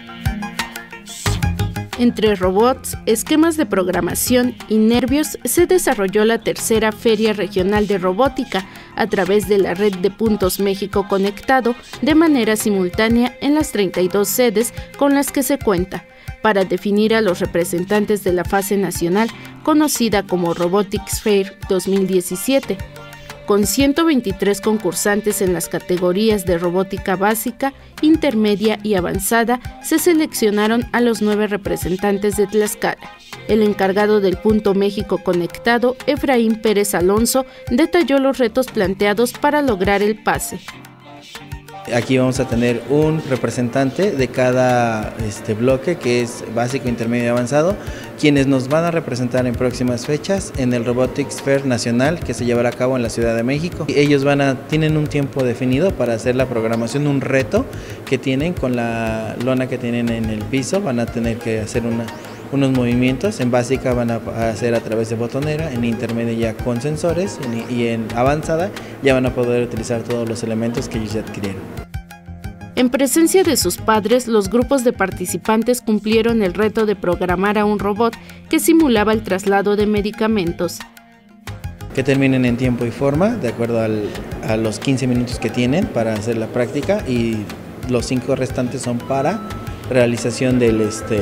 Entre robots, esquemas de programación y nervios se desarrolló la tercera Feria Regional de Robótica a través de la red de puntos México Conectado de manera simultánea en las 32 sedes con las que se cuenta, para definir a los representantes de la fase nacional conocida como Robotics Fair 2017. Con 123 concursantes en las categorías de robótica básica, intermedia y avanzada, se seleccionaron a los 9 representantes de Tlaxcala. El encargado del Punto México Conectado, Efraín Pérez Alonso, detalló los retos planteados para lograr el pase. Aquí vamos a tener un representante de cada bloque, que es básico, intermedio y avanzado, quienes nos van a representar en próximas fechas en el Robotics Fair Nacional que se llevará a cabo en la Ciudad de México. Ellos tienen un tiempo definido para hacer la programación, un reto que tienen con la lona que tienen en el piso. Van a tener que hacer unos movimientos. En básica van a hacer a través de botonera, en intermedia ya con sensores y en avanzada ya van a poder utilizar todos los elementos que ellos ya adquirieron. En presencia de sus padres, los grupos de participantes cumplieron el reto de programar a un robot que simulaba el traslado de medicamentos. Que terminen en tiempo y forma, de acuerdo a los 15 minutos que tienen para hacer la práctica, y los 5 restantes son para realización del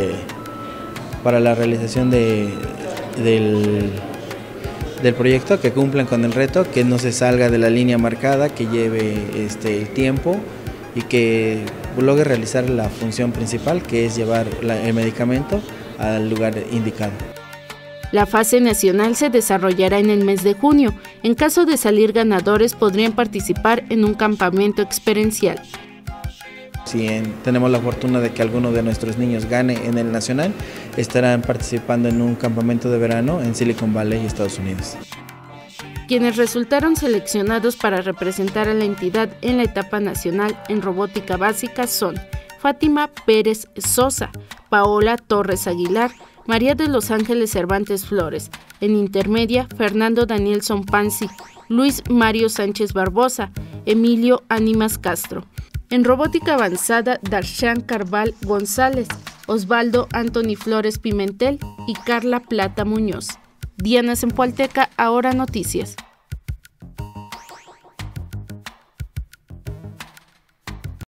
proyecto, que cumplan con el reto, que no se salga de la línea marcada, que lleve el tiempo y que logre realizar la función principal, que es llevar el medicamento al lugar indicado. La fase nacional se desarrollará en el mes de junio. En caso de salir ganadores, podrían participar en un campamento experiencial. Si tenemos la fortuna de que alguno de nuestros niños gane en el nacional, estarán participando en un campamento de verano en Silicon Valley, Estados Unidos. Quienes resultaron seleccionados para representar a la entidad en la etapa nacional en robótica básica son Fátima Pérez Sosa, Paola Torres Aguilar, María de los Ángeles Cervantes Flores. En intermedia, Fernando Daniel Sompansi, Luis Mario Sánchez Barbosa, Emilio Ánimas Castro. En robótica avanzada, Darshan Carval González, Osvaldo Anthony Flores Pimentel y Carla Plata Muñoz. Diana Zempoalteca, Ahora Noticias.